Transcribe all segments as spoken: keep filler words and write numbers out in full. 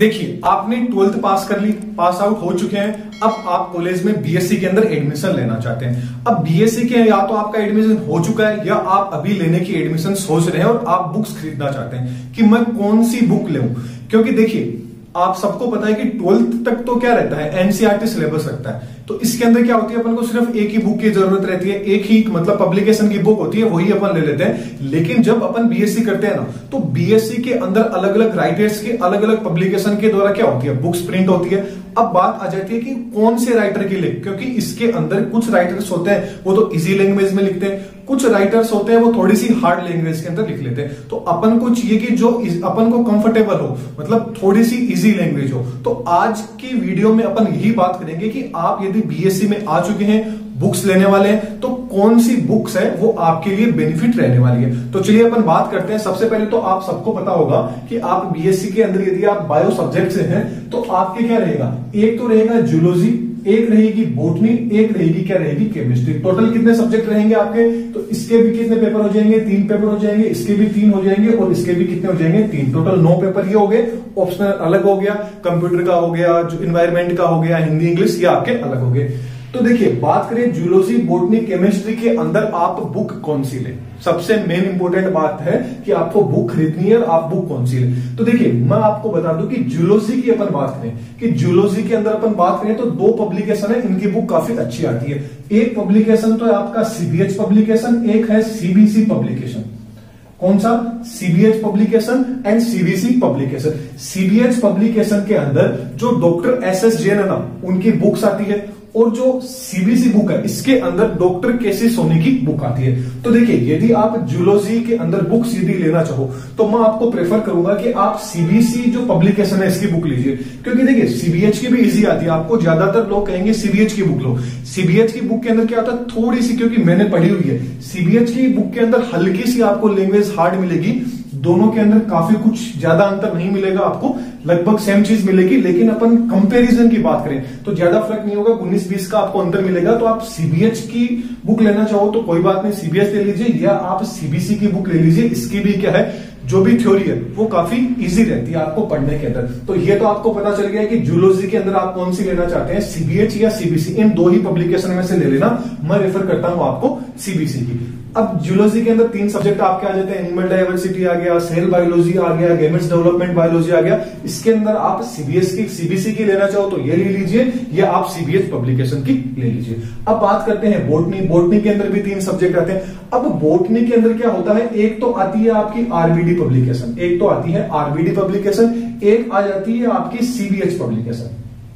देखिए, आपने twelfth pass कर ली, पास आउट हो चुके हैं। अब आप कॉलेज में बीएससी के अंदर एडमिशन लेना चाहते हैं। अब बीएससी के या तो आपका एडमिशन हो चुका है या आप अभी लेने की एडमिशन सोच रहे हैं और आप बुक्स खरीदना चाहते हैं कि मैं कौन सी बुक लूं। क्योंकि देखिए, आप सबको पता है कि ट्वेल्थ तक तो क्या रहता है, एनसीईआरटी सिलेबस रखता है। तो इसके अंदर क्या होती है, अपन को सिर्फ एक ही बुक की जरूरत रहती है, एक ही मतलब पब्लिकेशन की बुक होती है, वही अपन ले लेते हैं। लेकिन जब अपन बीएससी करते हैं ना, तो बीएससी के अंदर अलग अलग राइटर्स के अलग अलग पब्लिकेशन के द्वारा क्या होती है, बुक्स प्रिंट होती है। अब बात आ जाती है कि कौन से राइटर की लिख, क्योंकि इसके अंदर कुछ राइटर्स होते हैं वो तो इजी लैंग्वेज में लिखते हैं, कुछ राइटर्स होते हैं वो थोड़ी सी हार्ड लैंग्वेज के अंदर लिख लेते हैं। तो अपन को चाहिए कि जो अपन को कंफर्टेबल हो, मतलब थोड़ी सी इजी लैंग्वेज हो। तो आज की वीडियो में अपन यही बात करेंगे कि आप यदि बीएससी में आ चुके हैं, बुक्स लेने वाले हैं, तो कौन सी बुक्स है वो आपके लिए बेनिफिट रहने वाली है। तो चलिए अपन बात करते हैं। सबसे पहले तो आप सबको पता होगा कि आप बीएससी के अंदर यदि आप बायो सब्जेक्ट से हैं तो आपके क्या रहेगा, एक तो रहेगा जूलॉजी, एक रहेगी बॉटनी, एक रहेगी क्या रहेगी केमिस्ट्री। टोटल कितने सब्जेक्ट रहेंगे आपके, तो इसके भी कितने पेपर हो जाएंगे, तीन पेपर हो जाएंगे, इसके भी तीन हो जाएंगे और इसके भी कितने हो जाएंगे, तीन। टोटल नौ पेपर ये हो गए। ऑप्शनल अलग हो गया, कंप्यूटर का हो गया, जो इन्वायरमेंट का हो गया, हिंदी इंग्लिश, ये आपके अलग हो गए। तो देखिए, बात करें जूलॉजी बॉटनी केमिस्ट्री के अंदर आप बुक कौन सी लें। सबसे मेन इंपॉर्टेंट बात है कि आपको बुक खरीदनी है और आप बुक कौन सी लें। तो देखिए, मैं आपको बता दूं कि जूलॉजी की अपन बात करें कि जूलॉजी के अंदर अपन बात करें तो दो पब्लिकेशन है, इनकी बुक काफी अच्छी आती है। एक पब्लिकेशन तो है आपका सीबीएच पब्लिकेशन, एक है सीबीसी पब्लिकेशन। कौन सा, CBH publication and CBC publication. CBH publication के अंदर जो डॉक्टर एस एस जैन है ना, उनकी बुक्स आती है, और जो सीबीसी बुक है इसके अंदर डॉक्टर केसी सोनी की बुक आती है। तो देखिए, यदि आप जूलॉजी के अंदर बुक्स यदि लेना चाहो तो मैं आपको प्रेफर करूंगा कि आप सीबीसी जो पब्लिकेशन है इसकी बुक लीजिए। क्योंकि देखिए, सीबीएच की भी इजी आती है आपको, ज्यादातर लोग कहेंगे सीबीएच की बुक लो। सीबीएच की बुक के अंदर क्या होता है, थोड़ी सी, क्योंकि मैंने पढ़ी हुई है, सीबीएच की बुक के अंदर हल्की सी आपको लैंग्वेज हार्ड मिलेगी। दोनों के अंदर काफी कुछ ज्यादा अंतर नहीं मिलेगा आपको, लगभग सेम चीज मिलेगी। लेकिन अपन कंपैरिजन की बात करें तो ज्यादा फर्क नहीं होगा, उन्नीस बीस का आपको अंतर मिलेगा। तो आप सीबीएच की बुक लेना चाहो तो कोई बात नहीं, सीबीएच ले लीजिए, या आप सीबीसी की बुक ले लीजिए। इसकी भी क्या है, जो भी थ्योरी है वो काफी इजी रहती है आपको पढ़ने के अंदर। तो ये तो आपको पता चल गया कि जूलॉजी के अंदर आप कौन सी लेना चाहते हैं, सीबीएच या सीबीसी। इन दो ही पब्लिकेशन में से ले लेना, मैं रेफर करता हूं आपको सीबीसी की। अब जूलॉजी के अंदर तीन सब्जेक्ट आपके आ जाते हैं, एनिमल डाइवर्सिटी आ गया, सेल बायोलॉजी आ गया, गेमेट्स डेवलपमेंट बायोलॉजी आ गया। इसके अंदर आप सीबीएस की सीबीसी की लेना चाहो तो ये ले लीजिए, या आप सीबीएच पब्लिकेशन की ले लीजिए। अब बात करते हैं बॉटनी। बॉटनी के अंदर भी तीन सब्जेक्ट आते हैं। अब बॉटनी के अंदर क्या होता है, एक तो आती है आपकी आरबीडी पब्लिकेशन, एक तो आती है आरबीडी पब्लिकेशन, एक आ जाती है आपकी सीबीएच पब्लिकेशन,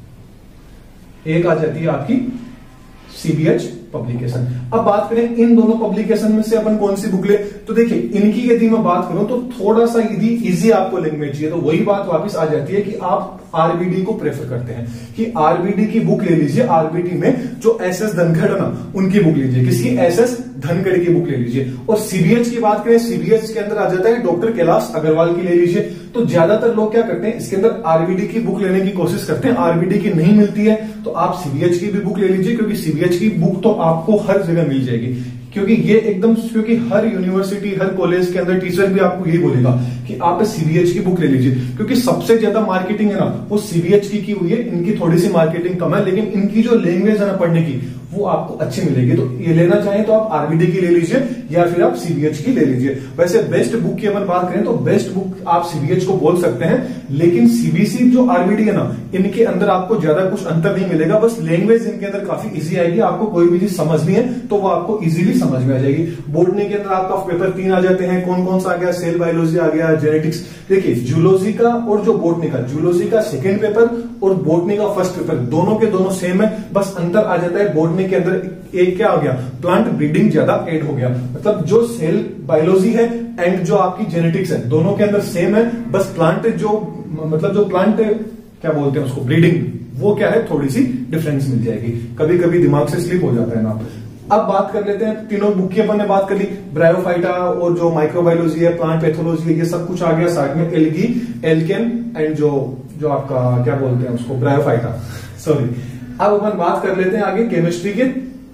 एक आ जाती है आपकी सीबीएच पब्लिकेशन। अब बात करें इन दोनों पब्लिकेशन में से अपन कौन सी बुक ले, तो देखिए, इनकी यदि मैं बात करूं तो थोड़ा सा यदि इजी आपको लैंग्वेज चाहिए तो वही बात वापस आ जाती है कि आप आरबीडी को प्रेफर करते हैं कि आरबीडी की बुक ले लीजिए। आरबीडी में जो एस एस धनखड़ है ना, उनकी बुक लीजिए, किसकी, एस एस धनखड़ की बुक ले लीजिए। और सीबीएच की बात करें, सीबीएच के अंदर आ जाता है डॉक्टर कैलाश अग्रवाल की ले लीजिए। तो ज्यादातर लोग क्या करते हैं, इसके अंदर आरबीडी की बुक लेने की कोशिश करते हैं, आरबीडी की नहीं मिलती है तो आप सीबीएच की भी बुक ले लीजिए, क्योंकि सीबीएच की बुक तो आपको हर जगह मिल जाएगी। क्योंकि ये एकदम, क्योंकि हर यूनिवर्सिटी, हर कॉलेज के अंदर टीचर भी आपको यही बोलेगा कि आप सीबीएच की बुक ले लीजिए, क्योंकि सबसे ज्यादा मार्केटिंग है ना वो सीबीएच की की हुई है। इनकी थोड़ी सी मार्केटिंग कम है, लेकिन इनकी जो लैंग्वेज है ना पढ़ने की वो आपको अच्छी मिलेगी। तो ये लेना चाहें तो आप आरबीडी की ले लीजिए या फिर आप सीबीएच की ले लीजिए। वैसे बेस्ट बुक की अपन बात करें तो बेस्ट बुक आप सीबीएच को बोल सकते हैं, लेकिन सीबीसी जो आरबीडी है ना, इनके अंदर आपको ज्यादा कुछ अंतर नहीं मिलेगा, बस लैंग्वेज इनके अंदर काफी इजी आएगी। आपको कोई भी चीज समझनी है तो वो आपको इजीली समझ में आ जाएगी। बॉटनी के अंदर आपका पेपर तीन आ जाते हैं, कौन कौन सा आ गया, सेल बायोलॉजी आ गया, जेनेटिक्स। देखिए, जूलॉजी का और जो बॉटनी का, जूलॉजी का सेकेंड पेपर और बॉटनी का फर्स्ट पेपर दोनों के दोनों सेम है, बस अंतर आ जाता है बॉटनी के अंदर एक क्या हो गया, प्लांट ब्रीडिंग ज्यादा ऐड हो गया। मतलब जो सेल बायोलॉजी है एंड जो आपकी जेनेटिक्स है दोनों के अंदर सेम है, बस प्लांट जो मतलब जो प्लांट क्या बोलते हैं उसको, ब्रीडिंग, वो क्या है थोड़ी सी डिफरेंस मिल जाएगी। कभी कभी दिमाग से स्लिप हो जाता है ना। अब बात कर लेते हैं, तीनों बुक की अपन ने बात कर ली, ब्रायोफाइटा और जो माइक्रोबायोलॉजी है, प्लांट पैथोलॉजी है, ये सब कुछ आ गया साथ में, एल्गी, एल्केन एंड जो जो आपका क्या बोलते हैं उसको, ब्रायोफाइटा, सॉरी। अब अपन बात कर लेते हैं आगे केमिस्ट्री के।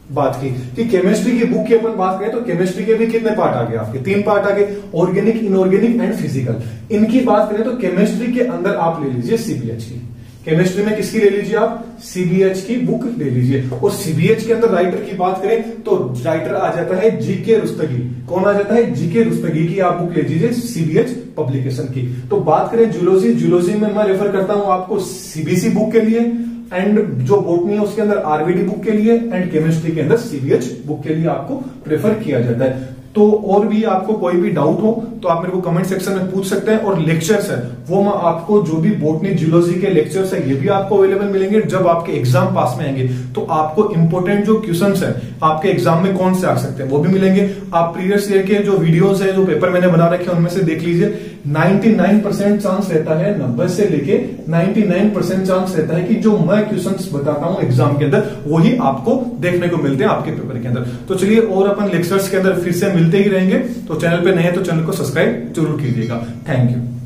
बात की कि केमिस्ट्री की बुक की अपन बात करें तो केमिस्ट्री के भी कितने पार्ट आ गए आपके, तीन पार्ट आ गए, ऑर्गेनिक, इनऑर्गेनिक एंड फिजिकल। इनकी बात करें तो केमिस्ट्री के अंदर आप ले लीजिए सीबीएच की, केमिस्ट्री में किसकी ले लीजिए आप, सीबीएच की बुक ले लीजिए। और सीबीएच के अंदर राइटर की बात करें तो राइटर आ जाता है जीके रुस्तगी। कौन आ जाता है, जीके रुस्तगी की आप बुक ले लीजिए सीबीएच पब्लिकेशन की। तो बात करें जूलॉजी, जूलॉजी में मैं रेफर करता हूं आपको सीबीसी बुक के लिए, एंड जो बोटनी है उसके अंदर आरवीडी बुक के लिए, एंड केमिस्ट्री के अंदर सीबीएच बुक के लिए आपको प्रेफर किया जाता है। तो और भी आपको कोई भी डाउट हो तो आप मेरे को कमेंट सेक्शन में पूछ सकते हैं। और लेक्चर्स है वो मैं आपको जो भी बोटनी जूलॉजी के लेक्चर्स है ये भी आपको अवेलेबल मिलेंगे जब आपके एग्जाम पास में आएंगे। तो आपको इंपोर्टेंट जो क्वेश्चंस है आपके एग्जाम में कौन से आ सकते हैं वो भी मिलेंगे। आप प्रीवियस ईयर के जो वीडियोस है, जो पेपर मैंने बना रखे हैं उनमें से देख लीजिए। निन्यानवे परसेंट चांस रहता है, नब्बे से लेके निन्यानवे परसेंट चांस रहता है कि जो मैं क्वेश्चंस बताता हूं एग्जाम के अंदर वही आपको देखने को मिलते हैं आपके पेपर के अंदर। तो चलिए और अपन लेक्चर्स के अंदर फिर से मिलते ही रहेंगे। तो चैनल पे नए हैं तो चैनल को सब्सक्राइब जरूर कीजिएगा। Thank you.